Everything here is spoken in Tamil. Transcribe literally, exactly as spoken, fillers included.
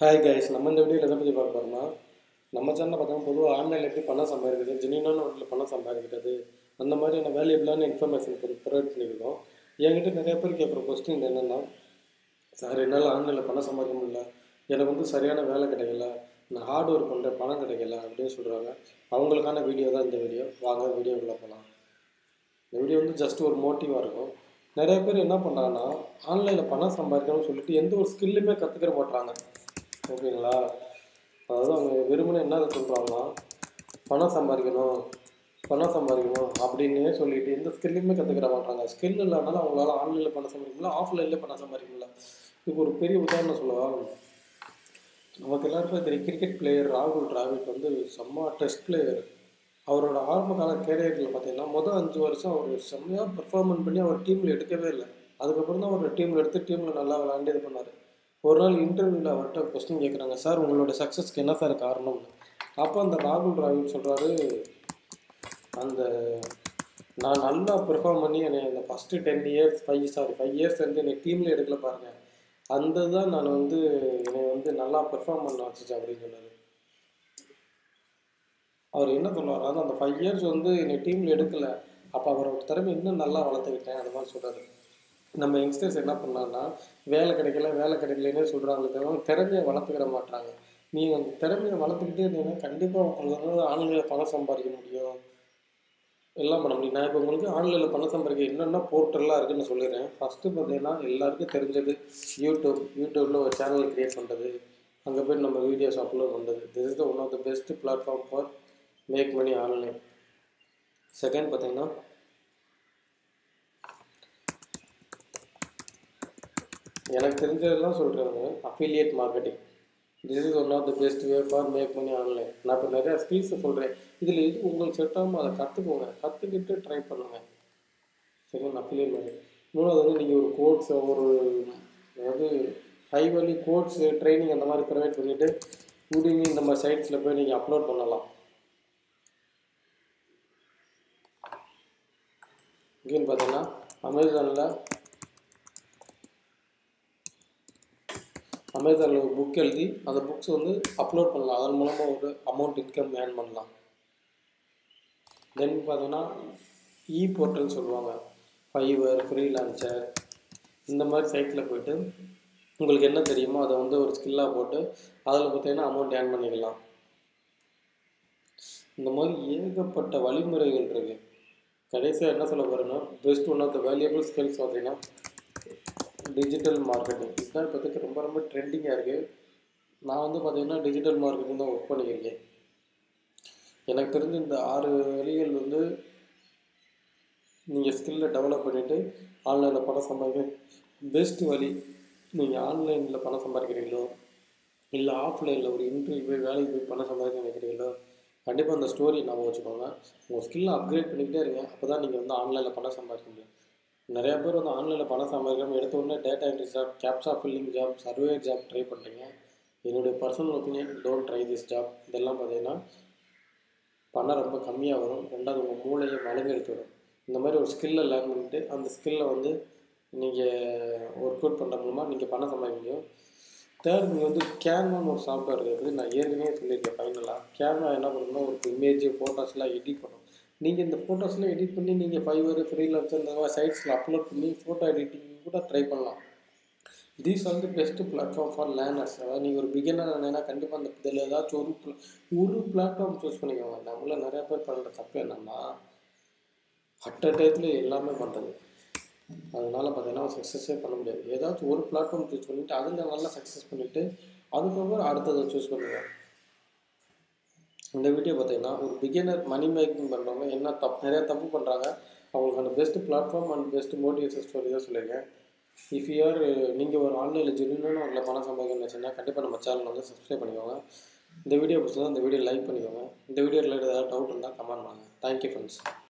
ஹாய் கைஸ், நம்ம இந்த வீடியோவில் எதை பற்றி பார்க்க போகிறோம்னா, நம்ம சேனலில் பார்த்தோம்னா பொதுவாக ஆன்லைனில் எப்படி பணம் சம்பாதிக்கிறது, ஜெனியூனான வழியில் பணம் சம்பாதிக்கிறது, அந்த மாதிரியான வேல்யூபிளான இன்ஃபர்மேஷன் ப்ரொவைட் பண்ணியிருக்கோம். என்கிட்ட நிறைய பேர் கேட்குற கொஸ்டின் என்னென்னா, சார் என்னால் ஆன்லைனில் பணம் சம்பாதிக்க முடியல, எனக்கு வந்து சரியான வேலை கிடைக்கல, நான் ஹார்ட் ஒர்க் பண்ணுறேன் பணம் கிடைக்கல அப்படின்னு சொல்கிறாங்க. அவங்களுக்கான வீடியோ தான் இந்த வீடியோ. வாங்க வீடியோக்குள்ளே போகலாம். இந்த வீடியோ வந்து ஜஸ்ட் ஒரு மோட்டிவாக இருக்கும். நிறைய பேர் என்ன பண்ணுறாங்கன்னா, ஆன்லைனில் பணம் சம்பாதிக்கணும்னு சொல்லிட்டு எந்த ஒரு ஸ்கில்லுமே கற்றுக்கிற மாட்றாங்க. ஓகேங்களா? அதாவது அவங்க வெறுமனே என்ன சொல்கிறாங்கன்னா, பணம் சம்பாதிக்கணும் பணம் சம்பாதிக்கணும் அப்படின்னே சொல்லிட்டு எந்த ஸ்கில்லுமே கற்றுக்கிற மாட்டாங்க. ஸ்கில் இல்லாதனால அவங்களால ஆன்லைனில் பணம் சம்பாதிக்க முடியல, ஆஃப்லைனில் பணம் சம்பாதிக்க முடியல. இதுக்கு ஒரு பெரிய உதாரணம் சொல்லவா? நமக்கு எல்லாருக்கும் தெரியும், கிரிக்கெட் பிளேயர் ராகுல் டிராவிட் வந்து செம்ம டெஸ்ட் பிளேயர். அவரோட ஆரம்ப கால கேரியரில் பார்த்தீங்கன்னா மொதல் அஞ்சு வருஷம் அவர் செம்மையாக பெர்ஃபார்மன்ஸ் பண்ணி அவர் டீமில் எடுக்கவே இல்லை. அதுக்கப்புறம் தான் அவர் டீமில் எடுத்து டீமில் நல்லா விளையாண்டு இது பண்ணார். ஒரு நாள் இன்டர்வியூவில் அவர்கிட்ட கொஸ்டின் கேட்குறாங்க, சார் உங்களோட சக்ஸஸ்க்கு என்ன சார் காரணம்னு. அப்போ அந்த ராகுல் டிராவிட் சொல்கிறாரு, அந்த நான் நல்லா பெர்ஃபார்ம் பண்ணி என்னை இந்த first ten years five sorry five years வந்து என்னை டீமில் எடுக்கல பாருங்கள், அந்த தான் நான் வந்து என்னை வந்து நல்லா பெர்ஃபார்ம் பண்ண வச்சுச்சு அப்படின்னு சொன்னார். அவர் என்ன சொல்லுவார், அதாவது அந்த ஃபைவ் இயர்ஸ் வந்து என்னை டீமில் எடுக்கலை, அப்போ அவரோட திறமை இன்னும் நல்லா வளர்த்துக்கிட்டேன் அந்த மாதிரி சொல்கிறாரு. நம்ம யங்ஸ்டர்ஸ் என்ன பண்ணாங்கன்னா, வேலை கிடைக்கல வேலை கிடைக்கலன்னே சொல்கிறாங்களே தவிர திறமையை வளர்த்துக்கிற மாட்டாங்க. நீங்கள் அந்த திறமையை வளர்த்துக்கிட்டே இருந்தீங்கன்னா கண்டிப்பாக உங்களுக்கு வந்து ஆன்லைனில் பணம் சம்பாதிக்க முடியும், எல்லாம் பண்ண முடியும். நான் இப்போ உங்களுக்கு ஆன்லைனில் பணம் சம்பாதிக்க என்னென்ன போர்ட்டல்லாம் இருக்குதுன்னு சொல்லிடுறேன். ஃபஸ்ட்டு பார்த்தீங்கன்னா எல்லாருக்கும் தெரிஞ்சது யூடியூப். யூடியூப்பில் ஒரு சேனல் க்ரியேட் பண்ணுறது, அங்கே போய் நம்ம வீடியோஸ் அப்லோட் பண்ணுறது. This is the one of the best platform for make money online. Second பார்த்தீங்கன்னா எனக்கு தெரிஞ்சதெல்லாம் சொல்கிறாங்க, affiliate marketing. This is one of the best way for make money online. நான் இப்போ நிறையா ஸ்கில்ஸை சொல்கிறேன், இதில் எது உங்களுக்கு செட் ஆகும் அதை கற்றுக்கோங்க, கற்றுக்கிட்டு ட்ரை பண்ணுங்கள். Second affiliate marketing. மூணாவது வந்து நீங்கள் ஒரு கோர்ஸ், ஒரு அதாவது ஹை வேல்யூ கோர்ஸ் ட்ரைனிங் அந்த மாதிரி ப்ரொவைட் பண்ணிவிட்டு Udemy இந்த மாதிரி சைட்ஸில் போய் நீங்கள் அப்லோட் பண்ணலாம். இங்கேன்னு பார்த்தீங்கன்னா அமேசானில் அமேசானில் ஒரு புக் எழுதி அந்த புக்ஸ் வந்து அப்லோட் பண்ணலாம், அதன் மூலமாக ஒரு அமௌண்ட் இன்கம் ஏர்ன் பண்ணலாம். தென் பார்த்தீங்கன்னா இ போர்ட்டல் சொல்லுவாங்க, ஃபைவர், ஃப்ரீலான்சர், இந்த மாதிரி சைட்டில் போய்ட்டு உங்களுக்கு என்ன தெரியுமோ அதை வந்து ஒரு ஸ்கில்லாக போட்டு அதில் பார்த்தீங்கன்னா அமௌண்ட் ஏர்ன் பண்ணிக்கலாம். இந்த மாதிரி ஏகப்பட்ட வழிமுறைகள் இருக்குது. கடைசியாக என்ன சொல்ல போகிறேன்னா, best one of the valuable skills பார்த்தீங்கன்னா டிஜிட்டல் மார்க்கெட்டிங். இதுதான் இப்போதைக்கு ரொம்ப ரொம்ப ட்ரெண்டிங்காக இருக்குது. நான் வந்து பார்த்திங்கன்னா டிஜிட்டல் மார்க்கெட்டிங் தான் ஒர்க் பண்ணியிருக்கேன். எனக்கு தெரிஞ்ச இந்த ஆறு வழிகள் வந்து நீங்கள் ஸ்கில்லை டெவலப் பண்ணிவிட்டு ஆன்லைனில் பணம் சம்பாதிக்க பெஸ்ட் வழி. நீங்கள் ஆன்லைனில் பணம் சம்பாதிக்கிறீங்களோ இல்லை ஆஃப்லைனில் ஒரு இன்டர்வியூ போய் வேலைக்கு போய் பணம் சம்பாதிக்க நினைக்கிறீங்களோ, கண்டிப்பாக அந்த ஸ்டோரி ஞாபகம் வச்சுக்கோங்க. உங்கள் ஸ்கில்லை அப்கிரேட் பண்ணிக்கிட்டே இருங்க, அப்போ தான் நீங்கள் வந்து ஆன்லைனில் பணம் சம்பாதிக்க முடியும். நிறையா பேர் வந்து ஆன்லைனில் பணம் சம்பாதிக்காமல் எடுத்த உடனே data entry job, captcha filling job, survey job try பண்ணுறீங்க. என்னுடைய personal opinion, don't try this job. இதெல்லாம் பார்த்தீங்கன்னா பணம் ரொம்ப கம்மியாக வரும், ரெண்டாவது உங்கள் மூளையை மழுங்கெடுத்து வரும். இந்த மாதிரி ஒரு ஸ்கில்லை லேர்ன் பண்ணிட்டு அந்த ஸ்கில்லை வந்து நீங்கள் ஒர்க் அவுட் பண்ணுற மூலமாக நீங்கள் பணம் சம்பாதிக்க முடியும். தேர்ட், நீங்கள் வந்து கேன்வான்னு ஒரு சாஃப்ட்வேர் இருக்குது, நான் ஏற்கனவே சொல்லியிருக்கேன். ஃபைனலாக கேன்வா என்ன பண்ணணும்னா ஒரு இமேஜ் ஃபோட்டோஸ்லாம் எடிட் பண்ணும். நீங்கள் இந்த ஃபோட்டோஸ்லாம் எடிட் பண்ணி நீங்கள் ஃபைவர், ஃப்ரீலான்சர் இந்த மாதிரி சைட்ஸில் அப்லோட் பண்ணி ஃபோட்டோ எடிட்டிங் கூட ட்ரை பண்ணலாம். These are the best platform for learners. அதாவது நீங்கள் ஒரு பிகினர் இருந்தீங்கன்னா கண்டிப்பாக அந்த இதில் ஏதாச்சும் ஒரு ஒரு பிளாட்ஃபார்ம் சூஸ் பண்ணிக்கோங்க. நம்மள நிறையா பேர் பண்ணுற தப்பு என்னென்னா, அட் அ டயத்தில் எல்லாமே பண்ணுறது, அதனால் பார்த்தீங்கன்னா சக்ஸஸே பண்ண முடியாது. ஏதாச்சும் ஒரு பிளாட்ஃபார்ம் சூஸ் பண்ணிவிட்டு அதில் நல்லா சக்ஸஸ் பண்ணிவிட்டு அதுக்கப்புறம் அடுத்ததை சூஸ் பண்ணுவேன். இந்த வீடியோ பார்த்தீங்கன்னா ஒரு பிகினர் மணி மேக்கிங் பண்ணுறவங்க என்ன தப்பு நிறையா தப்பு பண்ணுறாங்க, அவங்களுக்கான best platform and best motivation story தான் சொல்லியிருக்கேன். இஃப் யூஆர் நீங்கள் ஒரு ஆன்லைனில் ஜென்யூனான ஒரு பணம் சம்பாதிக்கணும்னு வச்சுன்னா கண்டிப்பாக நம்ம சேனல் வந்து சப்ஸ்கிரைப் பண்ணிக்கோங்க. இந்த வீடியோ பிடிச்சா இந்த வீடியோ லைக் பண்ணிக்கோங்க. இந்த வீடியோ ரிலேட்டட் ஏதாவது டவுட் இருந்தால் கமெண்ட் பண்ணுங்கள். Thank you friends.